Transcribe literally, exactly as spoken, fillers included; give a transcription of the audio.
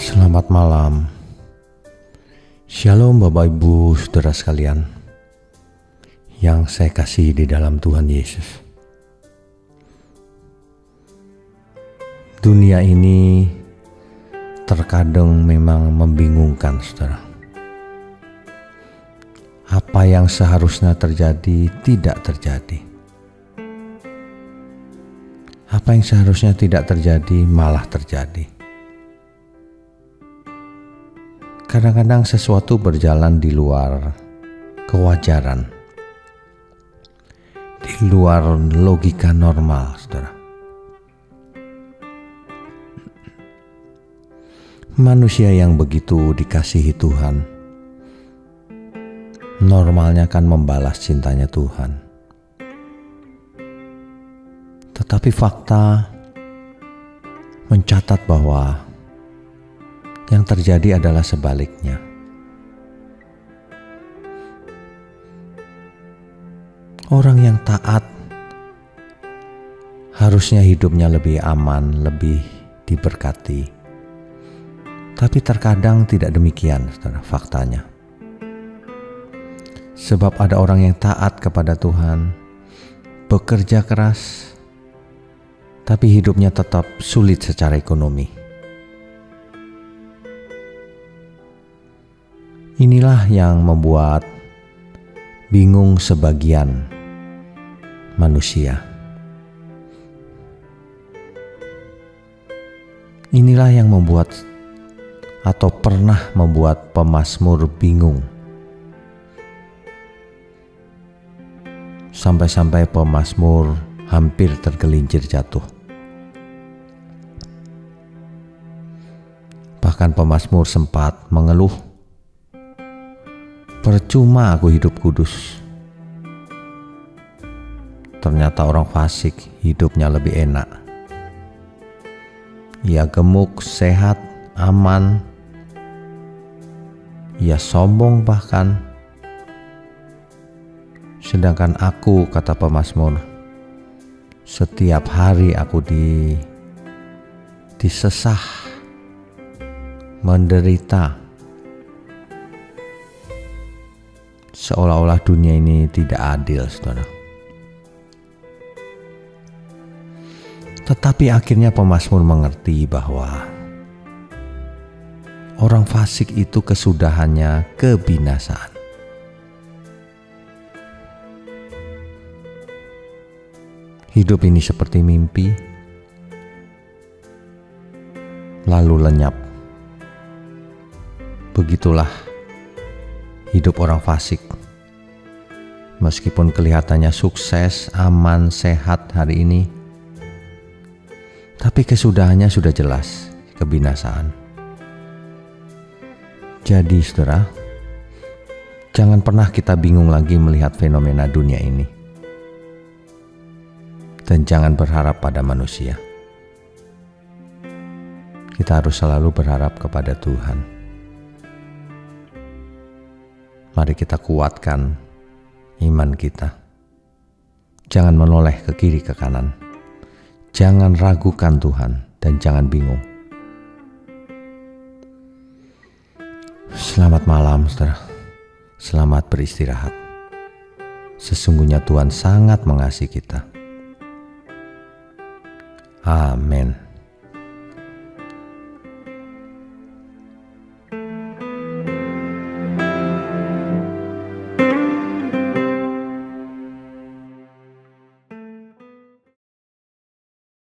Selamat malam. Shalom Bapak Ibu Saudara sekalian yang saya kasihi di dalam Tuhan Yesus. Dunia ini terkadang memang membingungkan, saudara. Apa yang seharusnya terjadi tidak terjadi. Apa yang seharusnya tidak terjadi malah terjadi. Kadang-kadang sesuatu berjalan di luar kewajaran, di luar logika normal, saudara. Manusia yang begitu dikasihi Tuhan, normalnya kan membalas cintanya Tuhan. Tetapi fakta mencatat bahwa yang terjadi adalah sebaliknya. Orang yang taat harusnya hidupnya lebih aman, lebih diberkati. Tapi terkadang tidak demikian, saudara, faktanya. Sebab ada orang yang taat kepada Tuhan, bekerja keras, tapi hidupnya tetap sulit secara ekonomi. Inilah yang membuat bingung sebagian manusia. Inilah yang membuat atau pernah membuat pemazmur bingung. Sampai-sampai pemazmur hampir tergelincir jatuh. Bahkan pemazmur sempat mengeluh, "Percuma aku hidup kudus. Ternyata orang fasik hidupnya lebih enak. Ia gemuk, sehat, aman. Ia sombong bahkan. Sedangkan aku," kata pemazmur, "setiap hari aku di disesah, menderita. Seolah-olah dunia ini tidak adil, saudara." Tetapi akhirnya pemazmur mengerti bahwa orang fasik itu kesudahannya kebinasaan. Hidup ini seperti mimpi, lalu lenyap. Begitulah hidup orang fasik. Meskipun kelihatannya sukses, aman, sehat hari ini, tapi kesudahannya sudah jelas, kebinasaan. Jadi saudara, jangan pernah kita bingung lagi melihat fenomena dunia ini. Dan jangan berharap pada manusia. Kita harus selalu berharap kepada Tuhan. Mari kita kuatkan iman kita. Jangan menoleh ke kiri ke kanan. Jangan ragukan Tuhan dan jangan bingung. Selamat malam, saudara. Selamat beristirahat. Sesungguhnya Tuhan sangat mengasihi kita. Amin.